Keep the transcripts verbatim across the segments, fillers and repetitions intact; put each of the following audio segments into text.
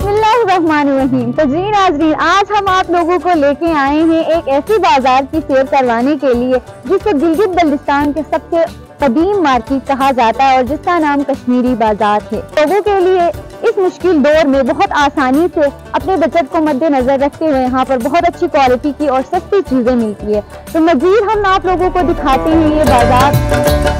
बिस्मिल्लाहिर्रहमानिर्रहीम। तो जी नाज़रीन, आज हम आप लोगों को लेके आए हैं एक ऐसी बाजार की सैर करवाने के लिए जिसे गिलगित बल्तिस्तान के सबसे कदीम मार्केट कहा जाता है और जिसका नाम कश्मीरी बाजार है। लोगों के लिए इस मुश्किल दौर में बहुत आसानी से अपने बजट को मद्देनजर रखते हुए यहाँ पर बहुत अच्छी क्वालिटी की और सस्ती चीजें मिलती है। तो मजीद हम आप लोगों को दिखाते हैं ये बाजार।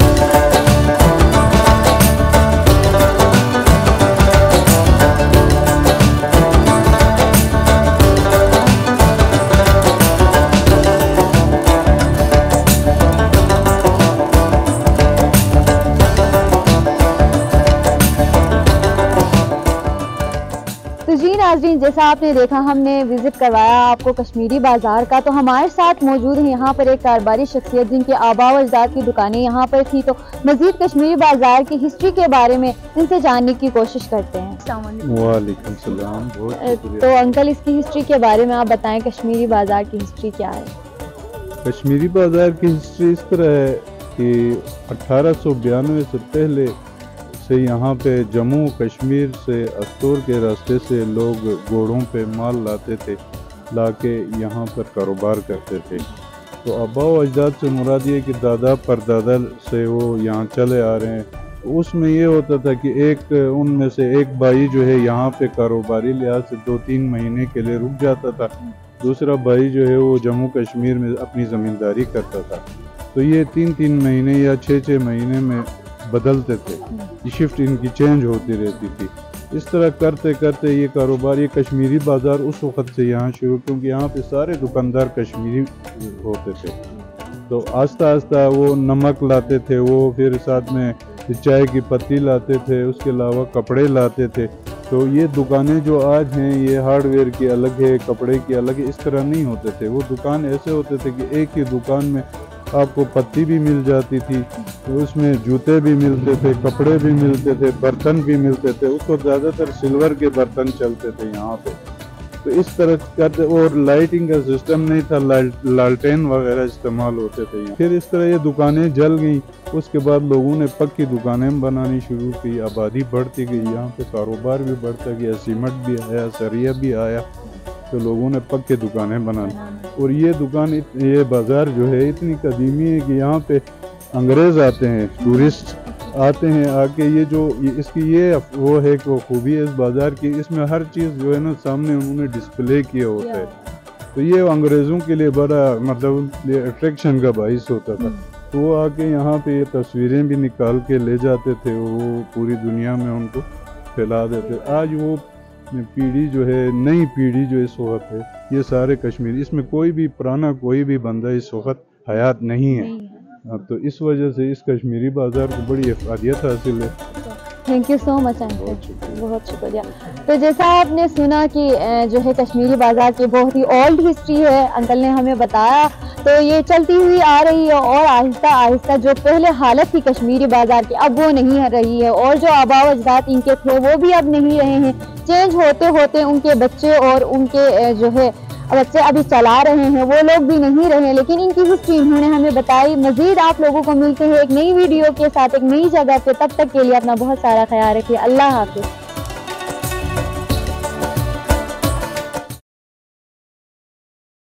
तो जी नाज़रीन, जैसा आपने देखा हमने विजिट करवाया आपको कश्मीरी बाज़ार का। तो हमारे साथ मौजूद है यहाँ पर एक कारोबारी शख्सियत जिनके आबा व अजदाद की दुकानें यहाँ पर थी। तो मज़ीद कश्मीरी बाज़ार की हिस्ट्री के बारे में इनसे जानने की कोशिश करते हैं। वालेकुम सलाम। तो अंकल, इसकी हिस्ट्री के बारे में आप बताएं, कश्मीरी बाज़ार की हिस्ट्री क्या है? कश्मीरी बाज़ार की हिस्ट्री इस तरह है कि अठारह सौ बयानवे से पहले से यहाँ पे जम्मू कश्मीर से अस्तूर के रास्ते से लोग घोड़ों पे माल लाते थे, लाके यहाँ पर कारोबार करते थे। तो आबा व अजदाद से मुराद ये कि दादा परदादा से वो यहाँ चले आ रहे हैं। उसमें ये होता था कि एक उनमें से एक भाई जो है यहाँ पे कारोबारी लिहाज से दो तीन महीने के लिए रुक जाता था, दूसरा भाई जो है वो जम्मू कश्मीर में अपनी ज़मींदारी करता था। तो ये तीन तीन महीने या छः छः महीने में बदलते थे, ये शिफ्ट इनकी चेंज होती रहती थी। इस तरह करते करते ये कारोबार, ये कश्मीरी बाज़ार उस वक़्त से यहाँ शुरू, क्योंकि यहाँ पे सारे दुकानदार कश्मीरी होते थे। तो आस्ता आस्ता वो नमक लाते थे, वो फिर साथ में चाय की पत्ती लाते थे, उसके अलावा कपड़े लाते थे। तो ये दुकानें जो आज हैं ये हार्डवेयर की अलग है, कपड़े की अलग है, इस तरह नहीं होते थे। वो दुकान ऐसे होते थे कि एक ही दुकान में आपको पत्ती भी मिल जाती थी, तो उसमें जूते भी मिलते थे, कपड़े भी मिलते थे, बर्तन भी मिलते थे। उसको ज़्यादातर सिल्वर के बर्तन चलते थे यहाँ पे। तो इस तरह करते, और लाइटिंग का सिस्टम नहीं था, लालटेन वगैरह इस्तेमाल होते थे यहाँ। फिर इस तरह ये दुकानें जल गई। उसके बाद लोगों ने पक्की दुकानें बनानी शुरू की, आबादी बढ़ती गई, यहाँ पे कारोबार भी बढ़ता गया, सीमेंट भी आया, सरिया भी आया, तो लोगों ने पक्के दुकानें बनानी। और ये दुकान, ये बाज़ार जो है इतनी कदीमी है कि यहाँ पे अंग्रेज़ आते हैं, टूरिस्ट आते हैं, आके ये जो ये, इसकी ये वो है कि वो खूबी है इस बाज़ार की, इसमें हर चीज़ जो है ना सामने उन्होंने डिस्प्ले किया होता है। तो ये अंग्रेज़ों के लिए बड़ा मतलब अट्रैक्शन का बाइस होता था। तो वो आके यहाँ पे ये तस्वीरें भी निकाल के ले जाते थे, वो पूरी दुनिया में उनको फैला देते। आज वो पीढ़ी जो है, नई पीढ़ी जो इस वक्त है, ये सारे कश्मीरी, इसमें कोई भी पुराना कोई भी बंदा इस वक्त हयात नहीं है। तो इस वजह से इस कश्मीरी बाज़ार को बड़ी अफादियत हासिल है। Thank you so much uncle, बहुत शुक्रिया। तो जैसा आपने सुना कि जो है कश्मीरी बाज़ार की बहुत ही ओल्ड हिस्ट्री है, अंकल ने हमें बताया। तो ये चलती हुई आ रही है और आहिस्ता आहिस्ता जो पहले हालत थी कश्मीरी बाज़ार की अब वो नहीं रही है, और जो आबा व अजदाद इनके थे वो भी अब नहीं रहे हैं। चेंज होते होते उनके बच्चे और उनके जो है बच्चे अभी चला रहे हैं, वो लोग भी नहीं रहे, लेकिन इनकी हिस्ट्री इन्होंने हमें बताई। मजीद आप लोगों को मिलते हैं एक नई वीडियो के साथ एक नई जगह पे। तब तक के लिए अपना बहुत सारा ख्याल रखिए। अल्लाह हाफिज़।